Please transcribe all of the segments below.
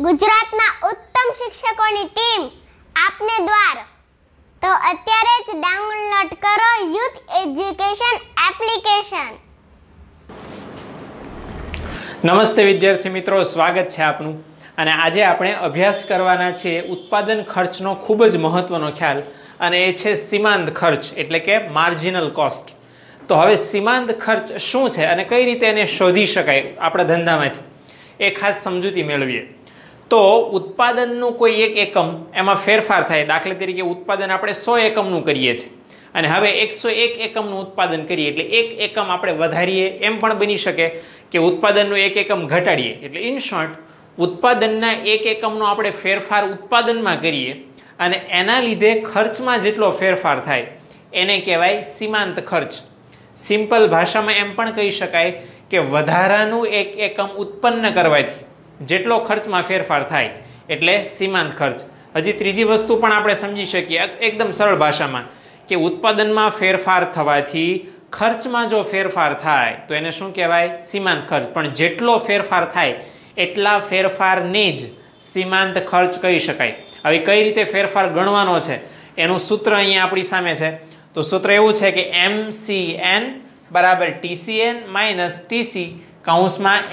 ગુજરાતના ઉત્તમ શિક્ષકોની ટીમ આપને દ્વાર। તો અત્યારે જ ડાઉનલોડ કરો યુથ એજ્યુકેશન એપ્લિકેશન। નમસ્તે વિદ્યાર્થી મિત્રો, સ્વાગત છે આપનું। અને આજે આપણે અભ્યાસ કરવાના છે ઉત્પાદન ખર્ચનો ખૂબ જ મહત્વનો ખ્યાલ, અને એ છે સીમાંત ખર્ચ એટલે કે માર્જિનલ કોસ્ટ। તો હવે સીમાંત ખર્ચ શું છે અને કઈ રીતે એને શોધી શકાય આપણા ધંધામાંથી, એ ખાસ સમજૂતી મેળવીએ। તો ઉત્પાદનનું કોઈ એક એકમ એમાં ફેરફાર થાય, દાખલા તરીકે ઉત્પાદન આપણે 100 એકમનું કરીએ છીએ અને હવે 101 એકમનું ઉત્પાદન કરીએ, એટલે એક એકમ આપણે વધારીએ, એમ પણ બની શકે કે ઉત્પાદનનું એક એકમ ઘટાડીએ। એટલે ઇન શોર્ટ, ઉત્પાદનના એક એકમનો આપણે ફેરફાર ઉત્પાદનમાં કરીએ અને એના લીધે ખર્ચમાં જેટલો ફેરફાર થાય એને કહેવાય સીમાંત ખર્ચ। સિમ્પલ ભાષામાં એમ પણ કહી શકાય કે વધારાનું એક એકમ ઉત્પન્ન કરવાથી જેટલો ખર્ચમાં ફેરફાર થાય એટલે સીમાંત ખર્ચ। હજી ત્રીજી વસ્તુ પણ આપણે સમજી શકીએ એકદમ સરળ ભાષામાં, કે ઉત્પાદનમાં ફેરફાર થવાથી ખર્ચમાં જો ફેરફાર થાય તો એને શું કહેવાય? સીમાંત ખર્ચ। પણ જેટલો ફેરફાર થાય એટલા ફેરફારને જ સીમાંત ખર્ચ કહી શકાય। હવે કઈ રીતે ફેરફાર ગણવાનો છે એનું સૂત્ર અહીંયા આપણી સામે છે। તો સૂત્ર એવું છે કે MCN બરાબર TCN માઇનસ TC કૌંસમાં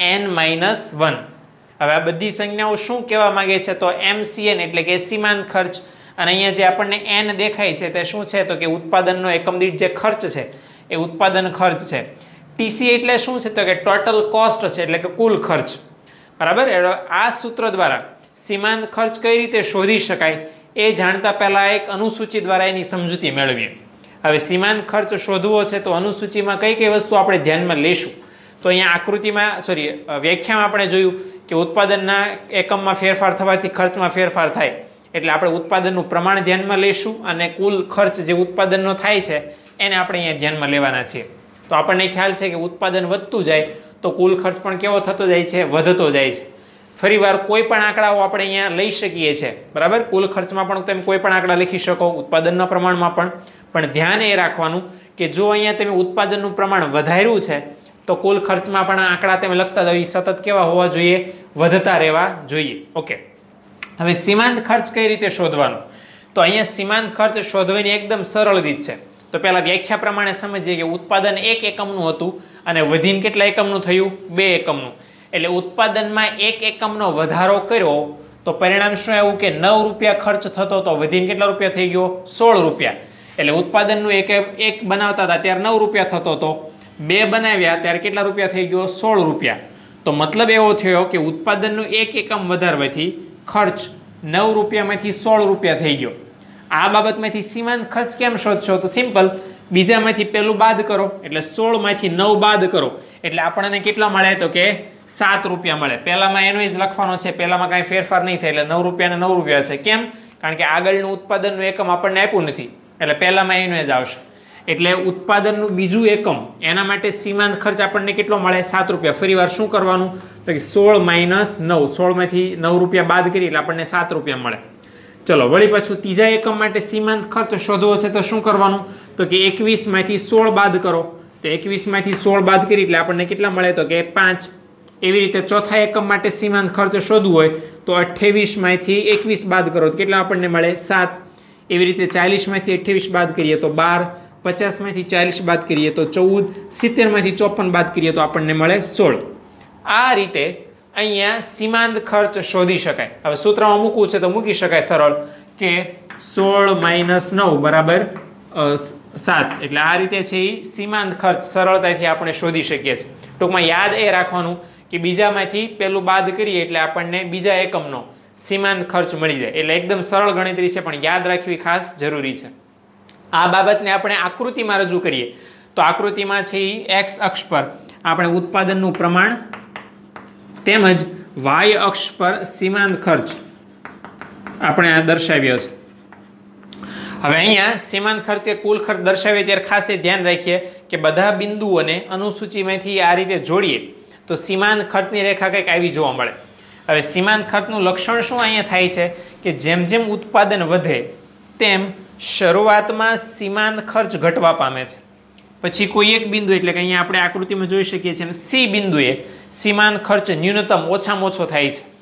N-1। હવે આ બધી સંજ્ઞાઓ શું કહેવા માંગે છે? તો MCN એટલે કે સીમાંત ખર્ચ, અને અહીંયા જે આપણને N દેખાય છે તે શું છે? તો કે ઉત્પાદનનો એકમ દીઠ જે ખર્ચ છે એ ઉત્પાદન ખર્ચ છે। TC એટલે શું છે? તો કે ટોટલ કોસ્ટ છે, એટલે કે કુલ ખર્ચ, બરાબર। આ સૂત્ર દ્વારા સીમાંત ખર્ચ કઈ રીતે શોધી શકાય એ જાણતા પહેલા એક અનુસૂચિ દ્વારા એની સમજૂતી મેળવીએ। હવે સીમાંત ખર્ચ શોધવો છે તો અનુસૂચિમાં કઈ કઈ વસ્તુ આપણે ધ્યાનમાં લેશું? તો અહીંયા આકૃતિમાં વ્યાખ્યામાં આપણે જોયું કે ઉત્પાદનના એકમમાં ફેરફાર થવાથી ખર્ચમાં ફેરફાર થાય, એટલે આપણે ઉત્પાદનનું પ્રમાણ ધ્યાનમાં લઈશું અને કુલ ખર્ચ જે ઉત્પાદનનો થાય છે એને આપણે અહીંયા ધ્યાનમાં લેવાના છીએ। તો આપણને ખ્યાલ છે કે ઉત્પાદન વધતું જાય તો કુલ ખર્ચ પણ કેવો થતો જાય છે? વધતો જાય છે। ફરીવાર કોઈ પણ આંકડાઓ આપણે અહીંયા લઈ શકીએ છીએ, બરાબર। કુલ ખર્ચમાં પણ તમે કોઈ પણ આંકડા લખી શકો, ઉત્પાદનના પ્રમાણમાં પણ ધ્યાન એ રાખવાનું કે જો અહીંયા તમે ઉત્પાદનનું પ્રમાણ વધાર્યું છે તો કુલ ખર્ચમાં પણ આંકડા તમે લખતા જાવ, સતત કેવા હોવા જોઈએ? વધતા રહેવા જોઈએ। ઓકે, હવે સીમાંત ખર્ચ કઈ રીતે શોધવાનો? તો અહીંયા સીમાંત ખર્ચ શોધવાની એકદમ સરળ રીત છે। તો પહેલા વ્યાખ્યા પ્રમાણે સમજીએ કે ઉત્પાદન 1 એકમનું હતું અને વધીને કેટલા એકમનું થયું? 2 એકમનું। એટલે ઉત્પાદનમાં 1 એકમનો વધારો કર્યો તો પરિણામ શું આવ્યું? કે 9 રૂપિયા ખર્ચ થતો તો વધીને કેટલા રૂપિયા થઈ ગયો? 16 રૂપિયા। એટલે ઉત્પાદનનું એક બનાવતા હતા ત્યારે 9 રૂપિયા થતો હતો, 2 બનાવ્યા ત્યારે કેટલા રૂપિયા થઈ ગયો? 16 રૂપિયા। તો મતલબ એવો થયો કે ઉત્પાદનનું 1 એકમ વધારવાથી ખર્ચ 9 રૂપિયામાંથી 16 રૂપિયા થઈ ગયો। આ બાબતમાંથી સીમાંત ખર્ચ કેમ શોધશો? તો સિમ્પલ, બીજામાંથી પહેલું બાદ કરો, એટલે 16 માંથી 9 બાદ કરો એટલે આપણને કેટલા મળે? તો કે 7 રૂપિયા મળે। પહેલામાં એનો જ લખવાનો છે, પહેલામાં કાંઈ ફેરફાર નહીં થાય, એટલે 9 રૂપિયા ને 9 રૂપિયા છે। કેમ? કારણ કે આગળનું ઉત્પાદનનું એકમ આપણને આપ્યું નથી, એટલે પહેલામાં એનો જ આવશે। એટલે ઉત્પાદનનું બીજું એકમ, એના માટે સીમાંત ખર્ચ આપણને કેટલો મળે? 7 રૂપિયા। ફરી વાર શું કરવાનું? તો કે 16 માઇનસ 9, 16 માંથી 9 રૂપિયા બાદ કરી એટલે આપણને 7 રૂપિયા મળે। ચલો વળી પાછું ત્રીજા એકમ માટે સીમાંત ખર્ચ શોધવો છે તો શું કરવાનું? તો કે 21 માંથી 16 બાદ કરો, તો 21 માંથી 16 બાદ કરી એટલે આપણને કેટલા મળે? તો કે 5। એવી રીતે ચોથા એકમ માટે સીમાંત ખર્ચ શોધવું હોય તો 28 માંથી 21 બાદ કરો તો કેટલા આપણને મળે? 7। એવી રીતે 40 માંથી 28 બાદ કરીએ તો 12, 50 માંથી 40 બાદ કરીએ તો 14, 70 માંથી 54 બાદ કરીએ તો આપણને મળે 16। આ રીતે અહીંયા સીમાંત ખર્ચ શોધી શકાય। હવે સૂત્રમાં મૂકવું છે તો મૂકી શકાય સરળ, કે 16 માઇનસ 9 બરાબર 7। એટલે આ રીતે છે એ સીમાંત ખર્ચ સરળતાથી આપણે શોધી શકીએ છીએ। ટૂંકમાં યાદ એ રાખવાનું કે બીજામાંથી પહેલું બાદ કરીએ એટલે આપણને બીજા એકમનો સીમાંત ખર્ચ મળી જાય। એટલે એકદમ સરળ ગણતરી છે પણ યાદ રાખવી ખાસ જરૂરી છે। આ બાબતને આપણે આકૃતિમાં રજૂ કરીએ તો આકૃતિમાં છે એ એક્સ અક્ષ પર આપણે ઉત્પાદનનું પ્રમાણ તેમજ વાય અક્ષ પર સીમાંત ખર્ચ આપણે આ દર્શાવ્યો છે। હવે અહીંયા સીમાંત ખર્ચ કે કુલ ખર્ચ દર્શાવીએ ત્યારે ખાસ એ ધ્યાન રાખીએ કે બધા બિંદુઓને અનુસૂચિમાંથી આ રીતે જોડીએ તો સીમાંત ખર્ચની રેખા કંઈક આવી જોવા મળે। હવે સીમાંત ખર્ચનું લક્ષણ શું અહીંયા થાય છે? કે જેમ જેમ ઉત્પાદન વધે તેમ શરૂઆતમાં સીમાંત ખર્ચ ઘટવા પામે છે, પછી કોઈ એક બિંદુ એટલે કે અહીંયા આપણે આકૃતિમાં જોઈ શકીએ છીએ C બિંદુએ સીમાંત ખર્ચ ન્યૂનતમ ઓછામાં ઓછો થાય છે,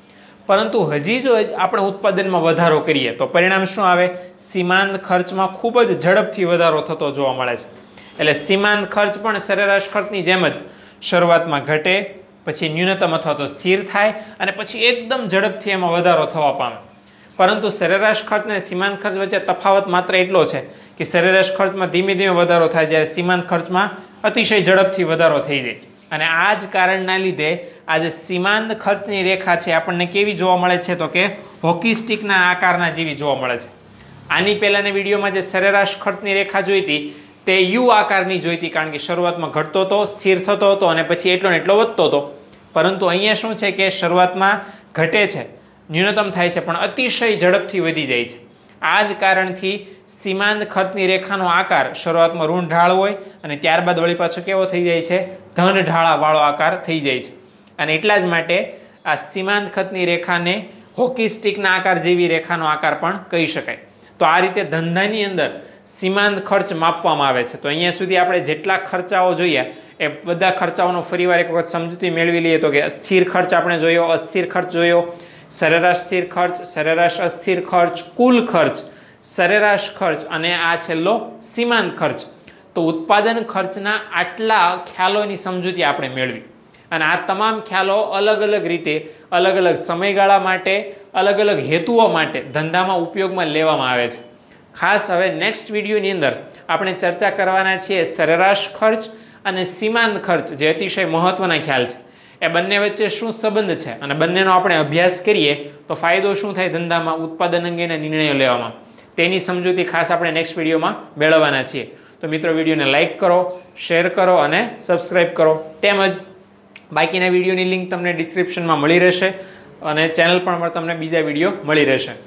પરંતુ હજી જો આપણે ઉત્પાદનમાં વધારો કરીએ તો પરિણામ શું આવે? સીમાંત ખર્ચમાં ખૂબ જ ઝડપથી વધારો થતો જોવા મળે છે. એટલે સીમાંત ખર્ચ પણ સરેરાશ ખર્ચની જેમ જ શરૂઆતમાં ઘટે, પછી ન્યૂનતમ અથવા તો સ્થિર થાય અને પછી એકદમ ઝડપથી એમાં વધારો થવા પામે. પરંતુ સરેરાશ ખર્ચ અને સીમાંત ખર્ચ વચ્ચે તફાવત માત્ર એટલો છે કે સરેરાશ ખર્ચમાં ધીમે ધીમે વધારો થાય, જ્યારે સીમાંત ખર્ચમાં અતિશય ઝડપથી વધારો થઈ જાય. અને આ જ કારણના લીધે આજે સીમાંત ખર્ચની રેખા છે આપણને કેવી જોવા મળે છે? તો કે હોકી સ્ટિકના આકારના જેવી જોવા મળે છે. આની પહેલાના વિડીયોમાં જે સરેરાશ ખર્ચની રેખા જોઈ હતી તે યુ આકારની જોઈ હતી, કારણ કે શરૂઆતમાં ઘટતો હતો, સ્થિર થતો હતો અને પછી એટલો ને એટલો વધતો હતો. પરંતુ અહીંયા શું છે કે શરૂઆતમાં ઘટે છે, ન્યૂનતમ થાય છે, પણ અતિશય ઝડપથી વધી જાય છે. આ જ કારણથી સીમાંત ખર્ચની રેખાનો આકાર શરૂઆતમાં ઋણ ઢાળ હોય અને ત્યારબાદ વળી પાછો કેવો થઈ જાય છે? ધન ઢાળાવાળો આકાર થઈ જાય છે. અને એટલા જ માટે આ સીમાંત ખર્ચની રેખાને હોકી સ્ટિકના આકાર જેવી રેખાનો આકાર પણ કહી શકાય. તો આ રીતે ધંધાની અંદર સીમાંત ખર્ચ માપવામાં આવે છે. તો અહીંયા સુધી આપણે જેટલા ખર્ચાઓ જોયા એ બધા ખર્ચાઓનો ફરીવાર એક વખત સમજૂતી મેળવી લઈએ. તો કે સ્થિર ખર્ચ આપણે જોયો, અસ્થિર ખર્ચ જોયો, સરેરાશ સ્થિર ખર્ચ, સરેરાશ અસ્થિર ખર્ચ, કુલ ખર્ચ, સરેરાશ ખર્ચ અને આ છેલ્લો સીમાંત ખર્ચ. તો ઉત્પાદન ખર્ચના આટલા ખ્યાલોની સમજૂતી આપણે મેળવી અને આ તમામ ખ્યાલો અલગ અલગ રીતે અલગ અલગ સમયગાળા માટે, અલગ અલગ હેતુઓ માટે ધંધામાં ઉપયોગમાં લેવામાં આવે છે. ખાસ હવે નેક્સ્ટ વિડીયોની અંદર આપણે ચર્ચા કરવાના છીએ સરેરાશ ખર્ચ અને સીમાંત ખર્ચ, જે અતિશય મહત્વના ખ્યાલ છે. એ બંને વચ્ચે શું સંબંધ છે અને બંનેનો આપણે અભ્યાસ કરીએ તો ફાયદો શું થાય ધંધામાં, ઉત્પાદન અંગેના નિર્ણયો લેવામાં, તેની સમજૂતી ખાસ આપણે નેક્સ્ટ વિડીયોમાં મેળવવાના છીએ. તો મિત્રો, વિડીયોને લાઇક કરો, શેર કરો અને સબસ્ક્રાઈબ કરો. તેમજ બાકીના વિડીયોની લિંક તમને ડિસ્ક્રિપ્શનમાં મળી રહેશે અને ચેનલ પર તમને બીજા વિડીયો મળી રહેશે.